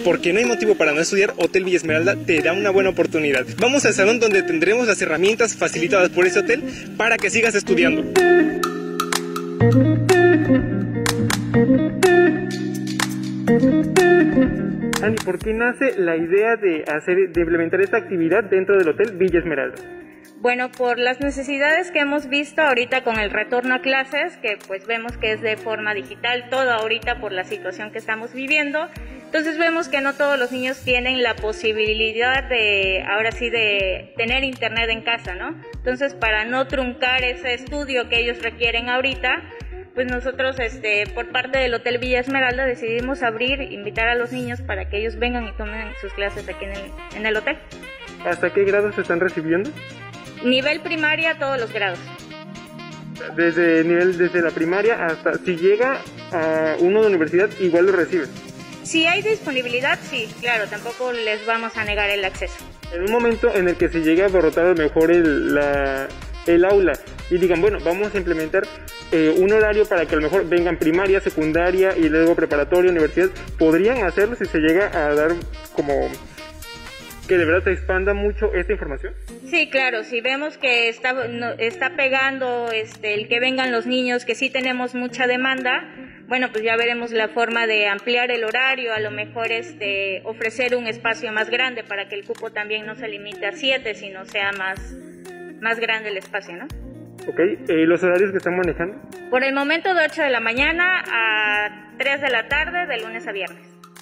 porque no hay motivo para no estudiar, Hotel Villa Esmeralda te da una buena oportunidad. Vamos al salón donde tendremos las herramientas facilitadas por ese hotel para que sigas estudiando. Ani, ¿por qué nace la idea de implementar esta actividad dentro del Hotel Villa Esmeralda? Bueno, por las necesidades que hemos visto ahorita con el retorno a clases, que pues vemos que es de forma digital todo ahorita por la situación que estamos viviendo. Entonces vemos que no todos los niños tienen la posibilidad de, ahora sí, de tener internet en casa, ¿no? Entonces, para no truncar ese estudio que ellos requieren ahorita, pues nosotros por parte del Hotel Villa Esmeralda decidimos invitar a los niños para que ellos vengan y tomen sus clases aquí en el hotel. ¿Hasta qué grados se están recibiendo? Nivel primaria, todos los grados. Desde la primaria hasta, si llega a uno de universidad, igual lo recibe. Si hay disponibilidad, sí, claro, tampoco les vamos a negar el acceso. En un momento en el que se llegue a abarrotar a lo mejor el aula y digan, bueno, vamos a implementar un horario para que a lo mejor vengan primaria, secundaria y luego preparatoria, universidad, ¿podrían hacerlo si se llega a dar como que de verdad se expanda mucho esta información? Sí, claro, si vemos que está pegando el que vengan los niños, que sí tenemos mucha demanda, bueno, pues ya veremos la forma de ampliar el horario, a lo mejor ofrecer un espacio más grande para que el cupo también no se limite a 7, sino sea más grande el espacio, ¿no? Ok, ¿los horarios que están manejando? Por el momento de 8 de la mañana a 3 de la tarde, de lunes a viernes.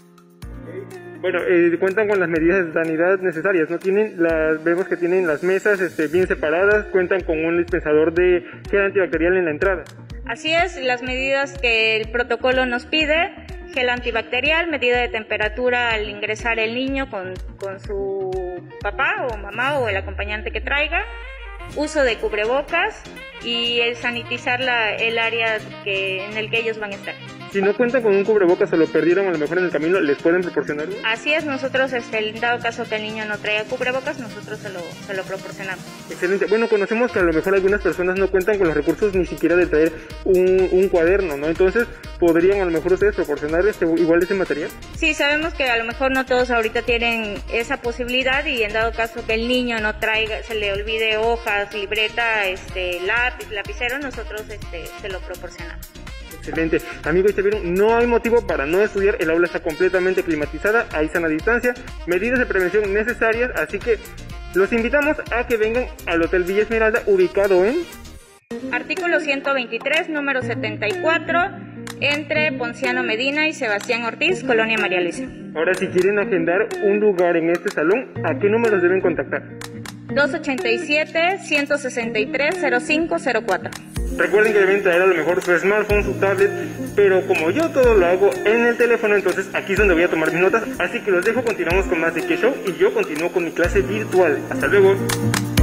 Bueno, cuentan con las medidas de sanidad necesarias, ¿no? Vemos que tienen las mesas bien separadas, cuentan con un dispensador de gel antibacterial en la entrada. Así es, las medidas que el protocolo nos pide, gel antibacterial, medida de temperatura al ingresar el niño con su papá o mamá o el acompañante que traiga, uso de cubrebocas y el sanitizar el área en el que ellos van a estar. Si no cuentan con un cubrebocas o lo perdieron a lo mejor en el camino, ¿les pueden proporcionar? Así es, nosotros, en dado caso que el niño no traiga cubrebocas, nosotros se lo proporcionamos. Excelente. Bueno, conocemos que a lo mejor algunas personas no cuentan con los recursos ni siquiera de traer un cuaderno, ¿no? Entonces, ¿podrían a lo mejor ustedes proporcionar igual ese material? Sí, sabemos que a lo mejor no todos ahorita tienen esa posibilidad y en dado caso que el niño no traiga, se le olvide hojas, libreta, lápiz, lapicero, nosotros se lo proporcionamos. Excelente. Amigos, ya vieron, no hay motivo para no estudiar, el aula está completamente climatizada, hay sana distancia, medidas de prevención necesarias, así que los invitamos a que vengan al Hotel Villa Esmeralda, ubicado en Artículo 123, número 74, entre Ponciano Medina y Sebastián Ortiz, Colonia María Luisa. Ahora, si quieren agendar un lugar en este salón, ¿a qué números deben contactar? 287-163-0504. Recuerden que deben traer a lo mejor su smartphone, su tablet, pero como yo todo lo hago en el teléfono, entonces aquí es donde voy a tomar mis notas, así que los dejo, continuamos con más de Qué Show y yo continúo con mi clase virtual. Hasta luego.